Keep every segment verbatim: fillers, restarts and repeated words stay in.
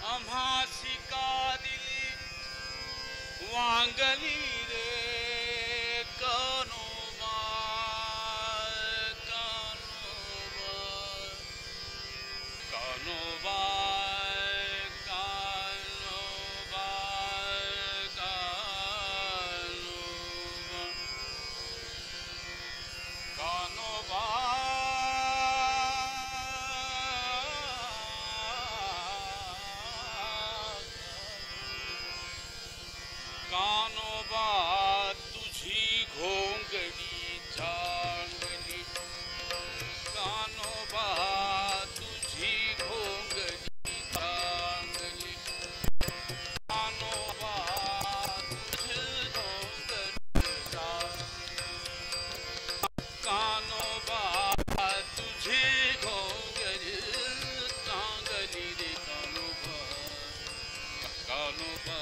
अम्हासिका दिली वांगली रे कानोबा कानोबा कानोबा कानोबा कानोबा कानोबा तुझी घोंगडी चांगली कानोबा तुझी घोंगडी चांगली कानोबा तुझी घोंगडी कानोबा तुझी घोंगडी चांगली रे कानोबा कानोबा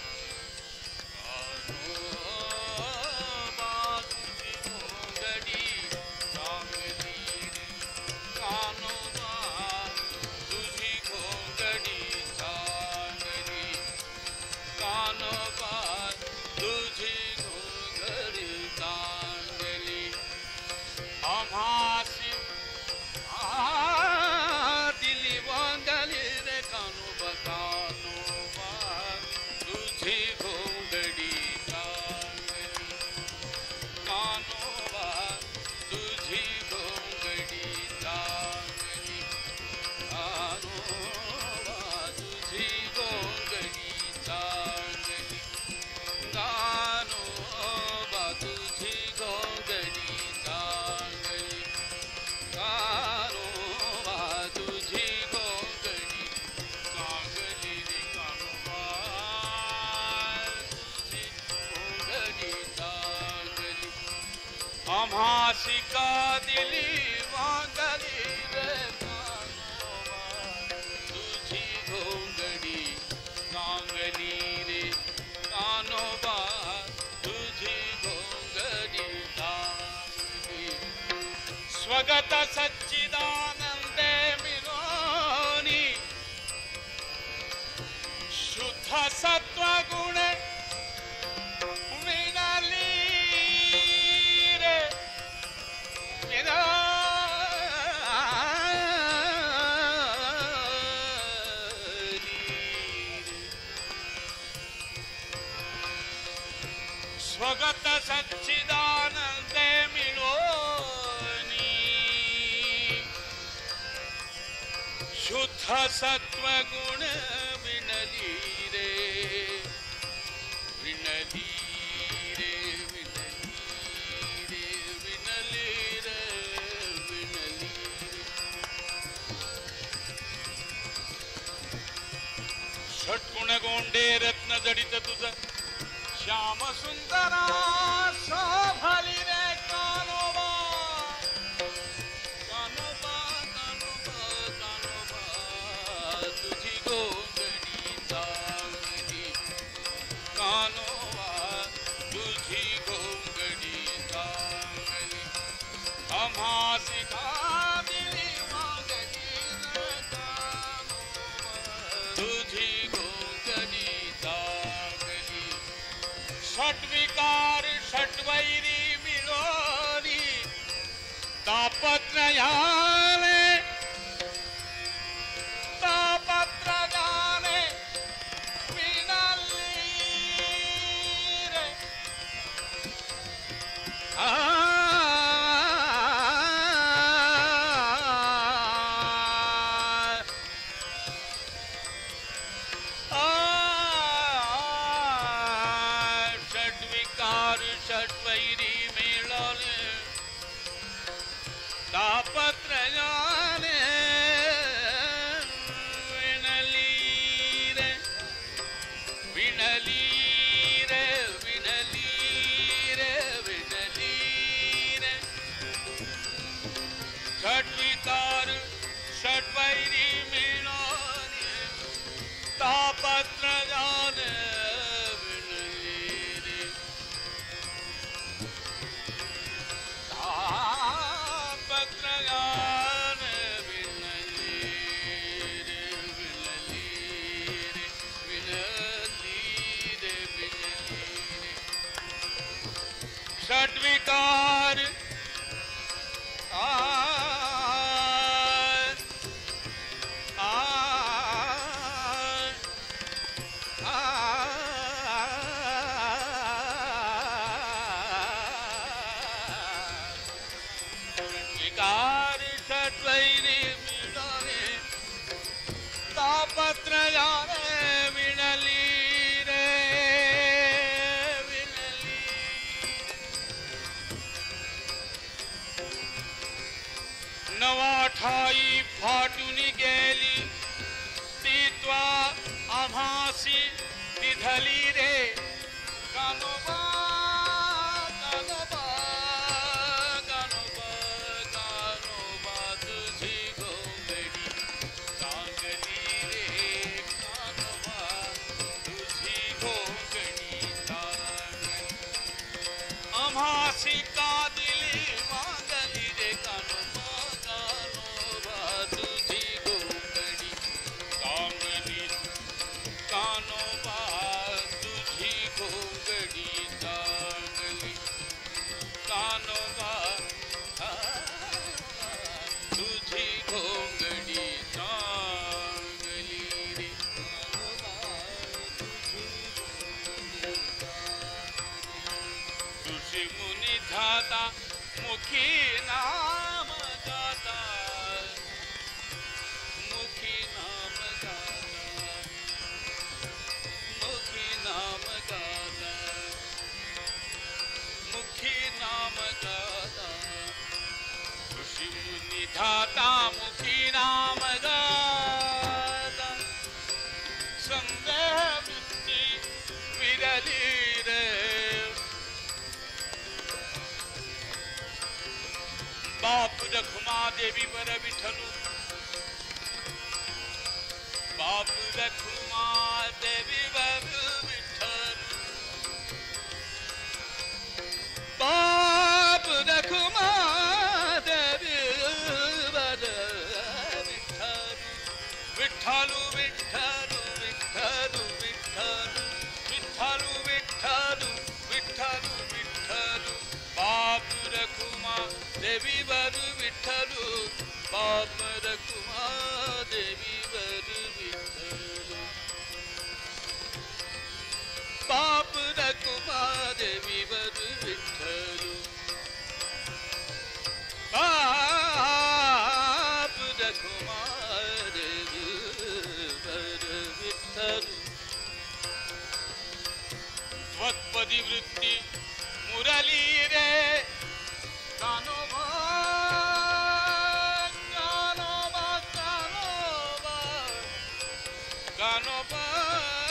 अम्हासिका दिली वांगली रे कानोबा तुझी घोंगडी कांगली रे कानोबा तुझी घोंगडी कांगली स्वगत सच्चिदानंदे मिलोनी शुद्ध सत्व गुण स्वगत सच्चिदानंदे मिलोनी शुद्ध सत्व गुण विनली रे विनली रे विनली रे विनली रे विनली षट्गुण गोंडे रत्न जडित तुझ श्याम सुंदरा शोभली रे कानोबा कानोबा कानोबा कानोबा तुझी घोंगडी चांगली कानोबा तुझी घोंगडी चांगली अम्हासिका दिली वांगली रे कानोबा तुझी घोंगडी चांगली षट्विकार षट्वैरी मिलोनी तापत्रयाने तापत्रयाने विनली रे आ षट्वैरी मिलोने तापत्रयाने विनली रे विनली रे विनली रे विनली रे षट्विकार षट्वैरी मिलोने तापत्रयाने अमासी निधली रे कानोबा कानोबा कानोबा कानोबा तुझी घोंगडी चांगली रे कानोबा तुझी घोंगडी चांगली अमासी का दिली मांगली रे कानोबा कानोबा तुझी घोंगडी चांगली कानोबा तुझी घोंगडी चांगली कानोबा तुझी घोंगडी चांगली रे तुझी मुनी धाता मुखी नाम गाता मुखी नाम गाता मुखी नाम गाता मुखी नाम गाता ऋषि मुनि धाता मुखी नाम गाता संदेह वृत्ति विरली रे बाप रखुमा देवी पर विठलू बाप रखुमा देवी पर विठलू बाप रखुमा देवी पर विठलू विठलू विठलू विठलू विठलू विठलू विठलू विठलू विठलू बाप रखुमा देवी वर विठलू बाप रखुमा देवी वर विठलू बाप रखुमा देवी वर विठलू बाप रखुमा देवी वर विठलू त्वत्पदी वृत्ति मुरली रे कानोबा कानोबा कानोबा कानोबा